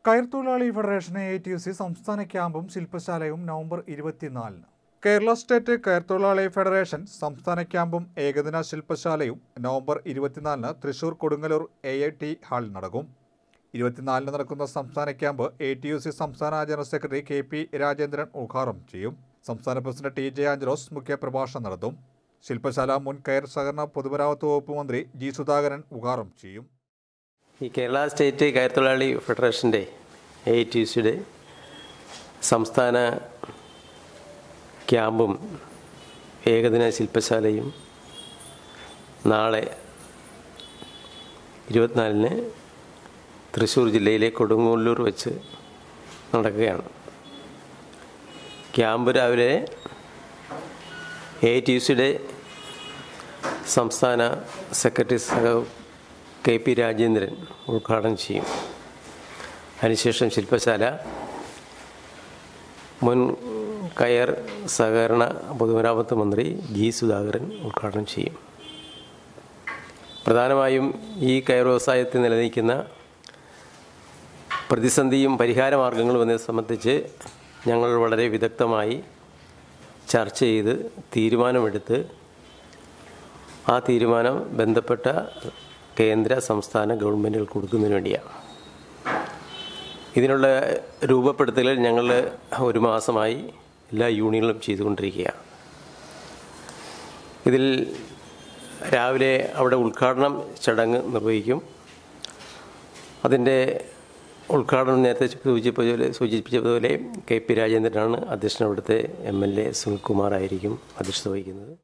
കയർത്തൊഴിലാളി federation ATUC സംസ്ഥാന ക്യാമ്പും ശില്പശാലയും നവംബർ 24-ന്. കേരള സ്റ്റേറ്റ് കയർത്തൊഴിലാളി ഫെഡറേഷൻ സംസ്ഥാന ക്യാമ്പും ഏകദിന ശില്പശാലയും നവംബർ 24-ന് തൃശൂർ കൊടുങ്ങല്ലൂർ AIT ഹാളിൽ നടക്കും. 24-ന് നടക്കുന്ന സംസ്ഥാന ക്യാമ്പ് ATUC സംസ്ഥാന ജനറൽ സെക്രട്ടറി KP രാജേന്ദ്രൻ ഉദ്ഘാടനം ചെയ്യും. സംസ്ഥാന പ്രസിഡന്റ് TJ ആഞ്ചലോസ് മുഖ്യപ്രഭാഷണം നടത്തും. ശില്പശാല മുൻ കയർ സഹകരണ പൊതുമരാമത്ത് വകുപ്പ് മന്ത്രി G സുധാകരൻ ഉദ്ഘാടനം ചെയ്യും. ഈ കേരള സ്റ്റേറ്റ് കയർത്തൊഴിലാളി ഫെഡറേഷൻ്റെ ATUCയുടെ സംസ്ഥാന ക്യാമ്പും ഏകദിന ശില്പശാലയും നാളെ 24-ന് തൃശ്ശൂർ ജില്ലയിലെ കൊടുങ്ങല്ലൂർ വെച്ച് നടക്കുകയാണ്. ക്യാമ്പ് രാവിലെ ATUCയുടെ സംസ്ഥാന സെക്രട്ടറി KP രാജേന്ദ്രൻ ഉദ്ഘാടനം ചെയ്യും. അതിനുശേഷം ശില്പശാല മുൻ കയർ സഹകരണ പൊതുമരാമത്ത് മന്ത്രി G സുധാകരൻ ഉദ്ഘാടനം ചെയ്യും. പ്രധാനമായും ഈ കയർ വ്യവസായത്തിൽ നിലനിൽക്കുന്ന പ്രതിസന്ധിയും പരിഹാരമാർഗങ്ങളും എന്നതിനെ സംബന്ധിച്ച് ഞങ്ങൾ വളരെ വിദഗ്ധമായി ചർച്ച ചെയ്ത് തീരുമാനമെടുത്ത് ആ തീരുമാനം ബന്ധപ്പെട്ട കേന്ദ്ര സംസ്ഥാന ഗവൺമെൻറ്റുകൾ കൊടുക്കുന്നതിന് വേണ്ടിയാണ്. ഇതിനുള്ള രൂപപ്പെടുത്തലുകൾ ഞങ്ങൾ ഒരു മാസമായി എല്ലാ യൂണിയനുകളും ചെയ്തുകൊണ്ടിരിക്കുകയാണ്. ഇതിൽ രാവിലെ അവിടെ ഉദ്ഘാടനം ചടങ്ങ് നിർവഹിക്കും. അതിൻ്റെ ഉദ്ഘാടനം നേരത്തെ സൂചിപ്പിച്ചതുപോലെ KP രാജേന്ദ്രനാണ് അധ്യക്ഷൻ. അവിടുത്തെ MLA സുനിൽകുമാർ ആയിരിക്കും അധ്യക്ഷത വഹിക്കുന്നത്.